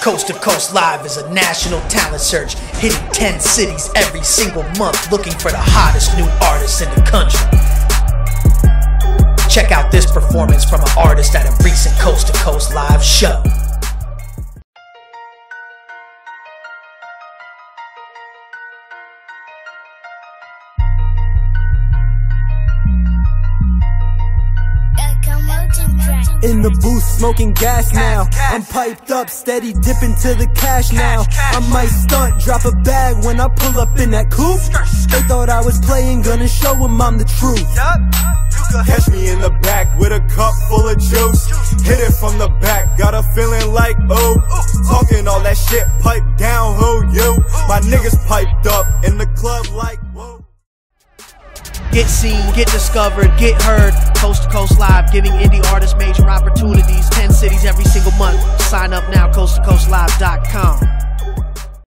Coast to Coast Live is a national talent search, hitting 10 cities every single month, looking for the hottest new artists in the country. Check out this performance from an artist at a recent Coast to Coast Live show. In the booth smoking gas now, I'm piped up, steady dipping to the cash now. I might stunt, drop a bag when I pull up in that coupe. They thought I was playing, gonna show them I'm the truth. Catch me in the back with a cup full of juice. Hit it from the back, got a feeling like oh. Talking all that shit, pipe down, who you? My niggas piped up in the club like whoa. Get seen, get discovered, get heard. Coast to Coast Live, giving indie artists major opportunities. 10 cities every single month. Sign up now, coasttocoastlive.com.